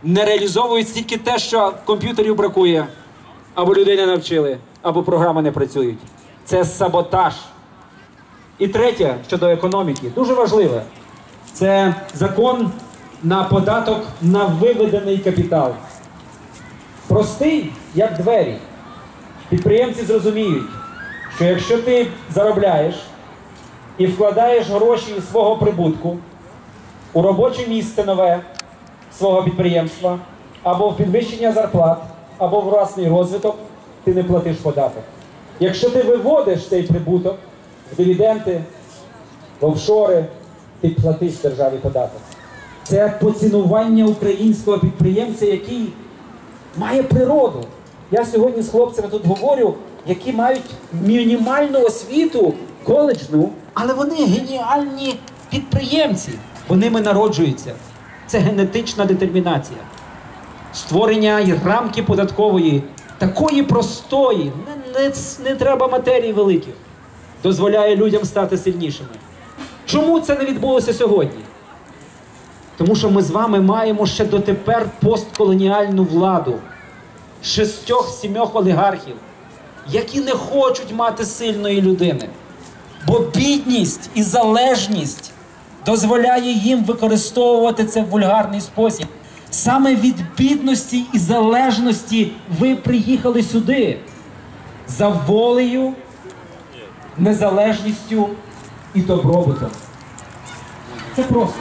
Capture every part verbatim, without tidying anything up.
не реалізовують тільки те, що комп'ютерів бракує, або людей не навчили, або програми не працюють. Це саботаж. І третє, щодо економіки, дуже важливе. Це закон на податок на виведений капітал. Простий, як двері. Підприємці зрозуміють, що якщо ти заробляєш і вкладаєш гроші із свого прибутку у робоче місце нове свого підприємства, або в підвищення зарплат, або в власний розвиток, ти не платиш податок. Якщо ти виводиш цей прибуток в дивіденди, в офшори, ти платиш державі податок. Це поцінування українського підприємця, який має природу. Я сьогодні з хлопцями тут говорю, які мають мінімальну освіту, коледжну, але вони геніальні підприємці. Вони ними народжуються. Це генетична детермінація. Створення і рамки податкової, такої простої, не, не, не треба матерії великих, дозволяє людям стати сильнішими. Чому це не відбулося сьогодні? Тому що ми з вами маємо ще дотепер постколоніальну владу шістьох-сімьох олігархів, які не хочуть мати сильної людини. Бо бідність і залежність дозволяє їм використовувати це в вульгарний спосіб. Саме від бідності і залежності ви приїхали сюди. За волею, незалежністю і добробутом. Це просто.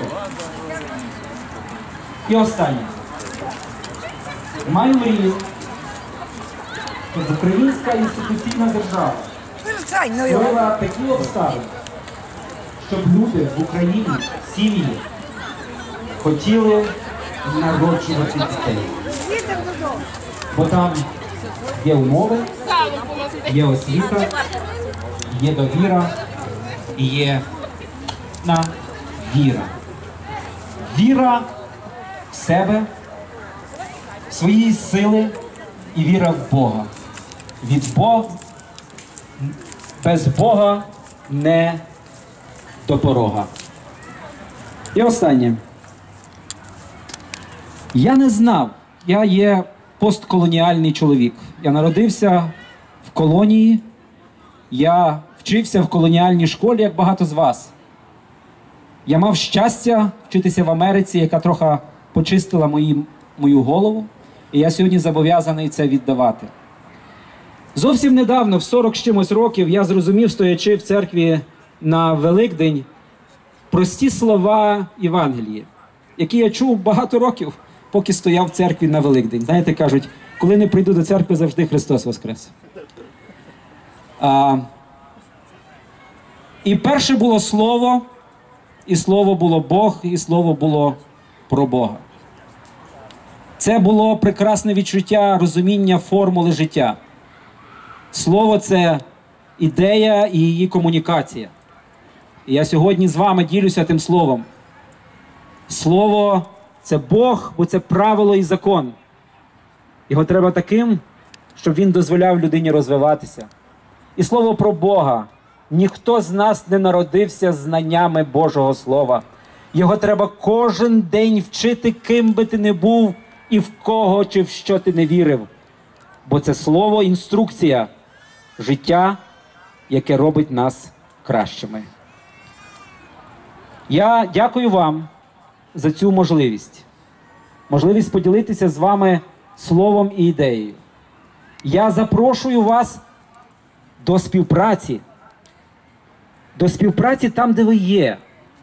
І останнє. Маю мрію, щоб українська інституційна держава створила такі обставини, щоб люди в Україні, сім'ї, хотіли народжувати дітей. Бо там є умови, є освіта, є довіра і є на віра. Віра в себе, в свої сили і віра в Бога. Від Бога, без Бога не до порога. І останнє. Я не знав, я є постколоніальний чоловік. Я народився в колонії, я вчився в колоніальній школі, як багато з вас. Я мав щастя вчитися в Америці, яка трохи почистила мої, мою голову, і я сьогодні зобов'язаний це віддавати. Зовсім недавно, в сорок з чимось років, я зрозумів, стоячи в церкві на Великдень, прості слова Євангелії, які я чув багато років, поки стояв в церкві на Великдень. Знаєте, кажуть, коли не прийду до церкви, завжди Христос воскрес. А, і перше було Слово, і Слово було Бог, і Слово було про Бога. Це було прекрасне відчуття розуміння формули життя. Слово – це ідея і її комунікація. І я сьогодні з вами ділюся тим словом. Слово – це Бог, бо це правило і закон. Його треба таким, щоб він дозволяв людині розвиватися. І слово про Бога. Ніхто з нас не народився знаннями Божого Слова. Його треба кожен день вчити, ким би ти не був і в кого чи в що ти не вірив. Бо це слово – інструкція життя, яке робить нас кращими. Я дякую вам за цю можливість. Можливість поділитися з вами словом і ідеєю. Я запрошую вас до співпраці. До співпраці там, де ви є.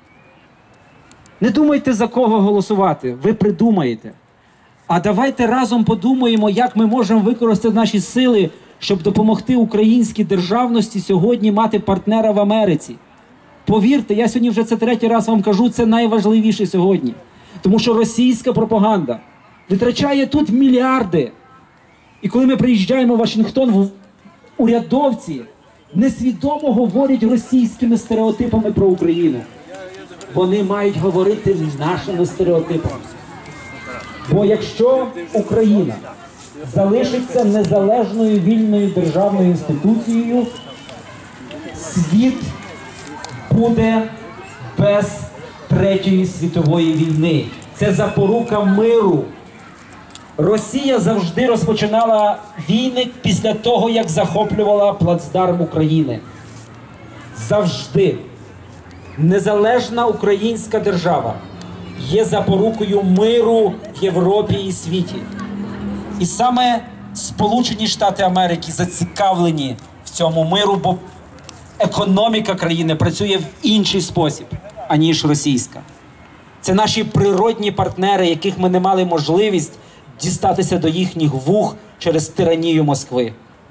Не думайте, за кого голосувати. Ви придумаєте. А давайте разом подумаємо, як ми можемо використати наші сили, щоб допомогти українській державності сьогодні мати партнера в Америці. Повірте, я сьогодні вже це третій раз вам кажу, це найважливіше сьогодні. Тому що російська пропаганда витрачає тут мільярди. І коли ми приїжджаємо в Вашингтон, урядовці несвідомо говорять російськими стереотипами про Україну. Вони мають говорити нашими стереотипами. Бо якщо Україна залишиться незалежною вільною державною інституцією, світ буде без Третьої світової війни. Це запорука миру. Росія завжди розпочинала війни після того, як захоплювала плацдарм України. Завжди. Незалежна українська держава є запорукою миру в Європі і світі. І саме Сполучені Штати Америки зацікавлені в цьому миру, бо економіка країни працює в інший спосіб, аніж російська. Це наші природні партнери, яких ми не мали можливість дістатися до їхніх вух через тиранію Москви.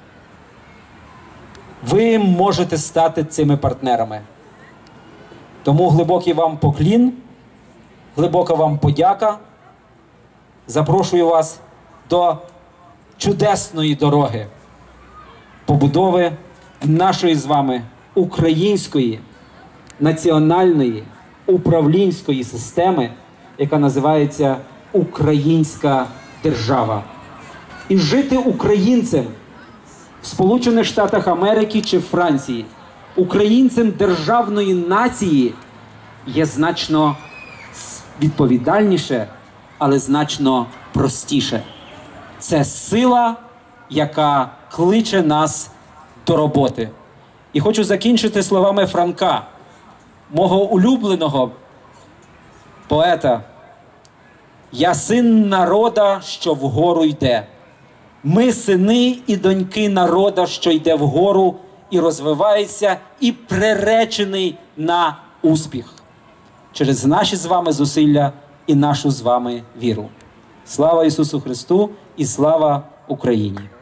Ви можете стати цими партнерами. Тому глибокий вам поклін, глибока вам подяка. Запрошую вас до чудесної дороги побудови нашої з вами української національної управлінської системи, яка називається Українська держава. І жити українцем в Сполучених Штатах Америки чи в Франції, українцем державної нації є значно відповідальніше, але значно простіше. Це сила, яка кличе нас до роботи. І хочу закінчити словами Франка, мого улюбленого поета. «Я син народа, що вгору йде. Ми сини і доньки народа, що йде вгору і розвивається, і приречений на успіх. Через наші з вами зусилля і нашу з вами віру». Слава Ісусу Христу і слава Україні!